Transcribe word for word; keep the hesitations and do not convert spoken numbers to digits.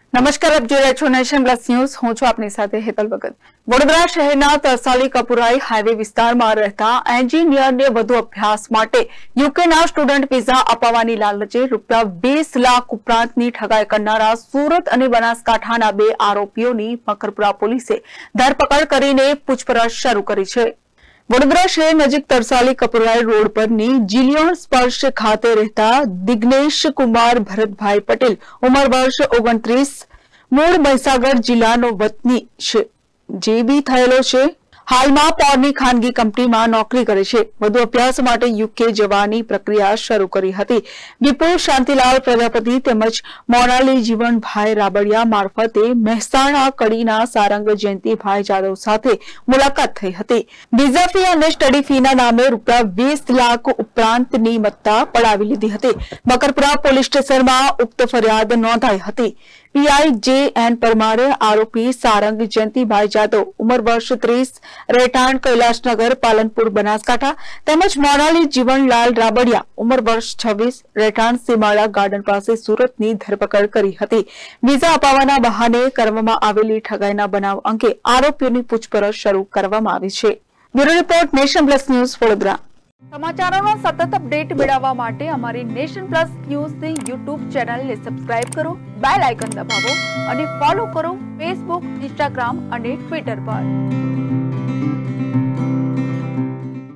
નમસ્કાર, આપ જોઈ રહ્યા છો નેશન પ્લસ ન્યૂઝ। હું છું આપની સાથે હેતલ ભગત। વડોદરા શહેરના તરસાલી કપુરાઈ હાઈવે વિસ્તારમાં રહેતા એન્જિનિયરને વધુ અભ્યાસ માટે યુકેના સ્ટુડન્ટ વિઝા અપાવવાની લાલચે રૂપિયા વીસ લાખ ઉપરાંતની ઠગાઈ કરનારા સુરત અને બનાસકાંઠાના બે આરોપીઓની મકરપુરા પોલીસે ધરપકડ કરીને પૂછપરછ શરૂ કરી છે। વડોદરા શહેર નજીક તરસાલી કપુરાઈ રોડ પરની જીલિયોન સ્પર્શ ખાતે રહેતા દિગ્નેશ કુમાર ભરતભાઈ પટેલ ઉંમર વર્ષ ઓગણત્રીસ મૂળ મહીસાગર જિલ્લાનો વતની છે, જે બી થયેલો છે। હાલમાં પોરની ખાનગી કંપનીમાં નોકરી કરે છે। વધુ અભ્યાસ માટે યુકે જવાની પ્રક્રિયા શરૂ કરી હતી। વિપુલ શાંતિલાલ પ્રજાપતિ તેમજ મોનાલી જીવનભાઈ રાબડિયા મારફતે મહેસાણા કડીના સારંગ જયંતિભાઈ જાદવ સાથે મુલાકાત થઈ હતી। વિઝા ફી અને સ્ટડી ફીના નામે રૂપિયા વીસ લાખ ઉપરાંતની મત્તા પડાવી લીધી હતી। મકરપુરા પોલીસ સ્ટેશનમાં ઉક્ત ફરિયાદ નોંધાઈ હતી। પીઆઈ જે એન પરમારે આરોપી સારંગ જયંતિભાઈ જાદવ ઉંમર વર્ષ ત્રીસ રહેઠાણ કૈલાસનગર પાલનપુર બનાસકાંઠા તેમજ મોનાલી જીવનલાલ રાબડિયા ઉંમર વર્ષ છવ્વીસ રહેઠાણ સીમાળા ગાર્ડન પાસે સુરતની ધરપકડ કરી હતી। વિઝા અપાવવાના બહાને કરવામાં આવેલી ઠગાઈના બનાવ અંગે આરોપીઓની પૂછપરછ શરૂ કરવામાં આવી છે। Bureau report, Nation Plus News, Vadodara. સમાચારોનો સતત અપડેટ મેળવવા માટે અમારી નેશન પ્લસ ન્યૂઝની યુટ્યુબ ચેનલને સબસ્ક્રાઇબ કરો, બેલ આઇકન દબાવો અને ફોલો કરો ફેસબુક, ઇન્સ્ટાગ્રામ અને ટ્વિટર પર।